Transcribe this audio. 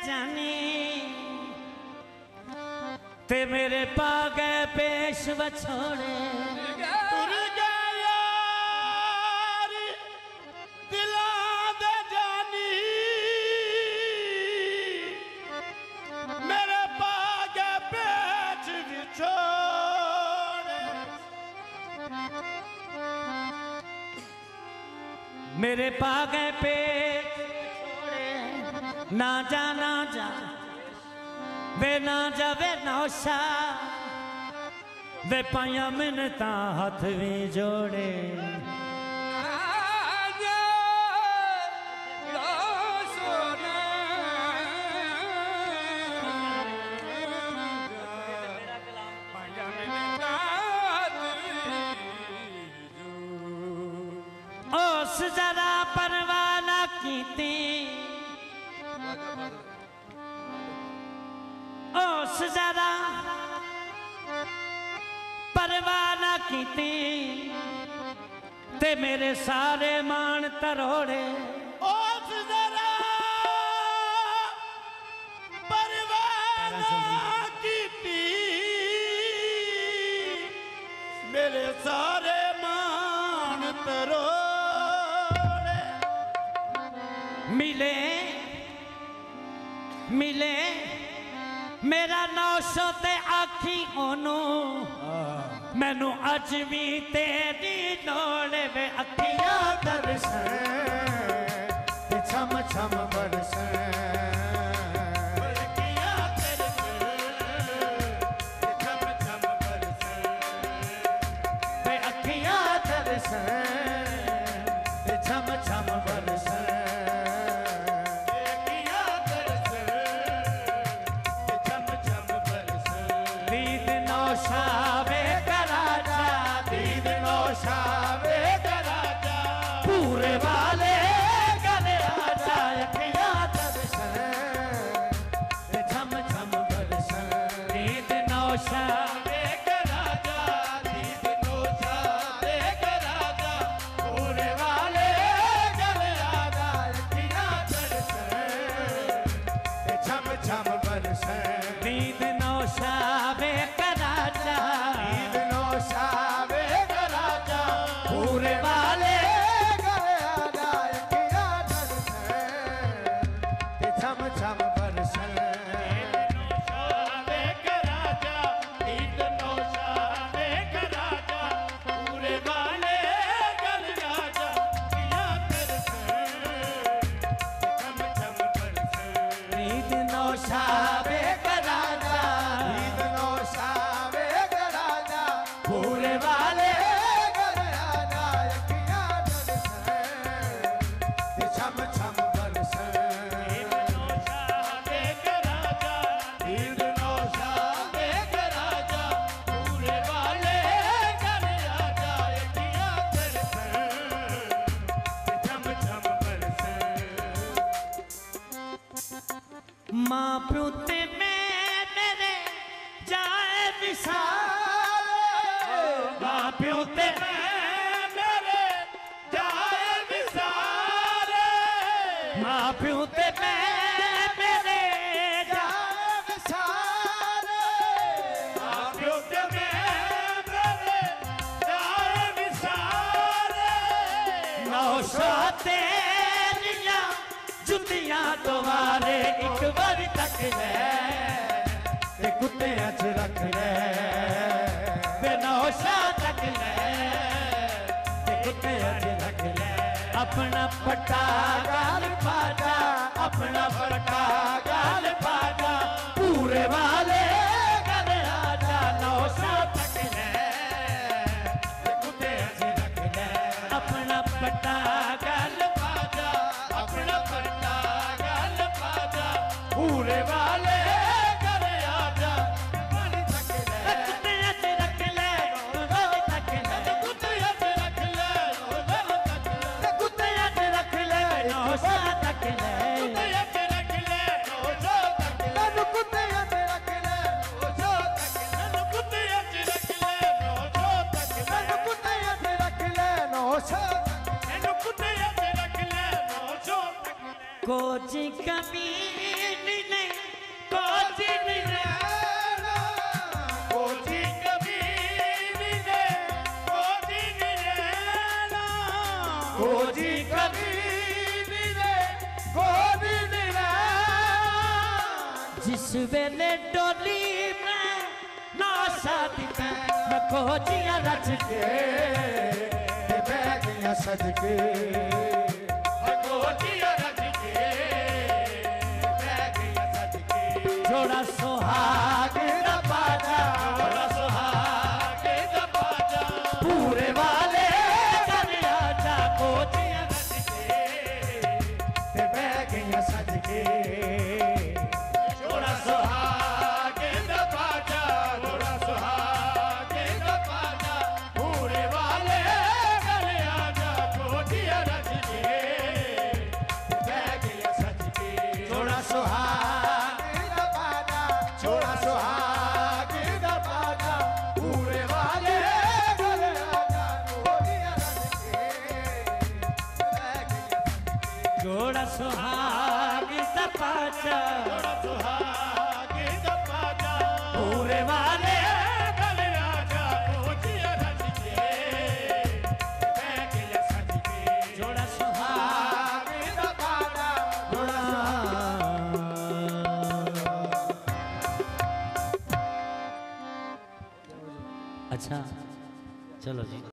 जानी ते मेरे पा गए पेश बछोड़े तुर गया यार दिला दे जानी मेरे पा गए पेश बिछोड़े मेरे पा गए पेश ना जा वे ना जावे नौशा वे पाया मिन्नता हाथ भी जोड़े ओस जरा परवाना कीती ओस जरा परवाना कीती ते मेरे सारे मान तरोड़े ओस जरा परवाना कीती मेरे सारे मान तरोड़े मिले मिले मेरा नौशो ते आखी ओनू मैनू अज भी तेरी लोड़ वे अखियां दर्शन छम छम बरसन पूरे वाले गले आजा अखियां दर्शन छम छम बरसन दीद नौशा पूरे वाले गले आजा अखियां दर्शन छम छम बरसन दीद नौशा वे कराजा दीद नौशा वे कराजा पूरे वाले छम छम बरसन पूरे वाले गल राजा छम छम बरसन दीद नौशा वे कराजा दीद नौशा वे कराजा पूरे वाले गल राजा छम छम बरसन मां प्यो ते मेरे जाए विसार मां प्यो ते मेरे जाए विसार मां प्यो ते मेरे जाए विसार मां प्यो ते मेरे जाए विसार नौशा तेरियां जुतियां दोबारे एक बारी तक ले कुत्तियां च रख ले बेनौशा तक ले कुत्तियां च रख ले अपना पटा गाल पाजा अपना पटा गाल पाजा पूरे वाले गल आजा नौशा तक ले कुत्तियां च रख ले अपना पटा गाल पाजा अपना पटा गाल पाजा पूरे वाले गल आजा कुत्तियां च रख ले तक ले कुत्तियां च रख ले कुत्तियां च रख ले नौशा तक ले कमी नहीं कोची नहीं कोची कभी नहीं कोची नहीं कोची कभी जिस वेले डोली में ना शादी में मैं कोचियां रच के बैगियां सज के कोचियां रच के बैगियां सज के जोड़ा सुहाग दा बाजा जोड़ा सुहाग दा बाजा पूरे वाले घर आजा कोचियां रच के बैगियां सज के जोड़ा सुहाग दा बाजा जोड़ा सुहाग दा बाजा पूरे वाले घर आजा कोचियां रच के बैगियां सज के जोड़ा सुहाग दा बाजा जोड़ा सुहाग दा बाजा पूरे वाले घर आजा कोचियां रच के बैगियां जोड़ा सुहाग दा बाजा जोड़ा सुहाग दा बाजा पूरे वाले घर आजा कोचियां रच के बैगियां सज के जोड़ा सुहाग दा बाजा अच्छा चलो जी।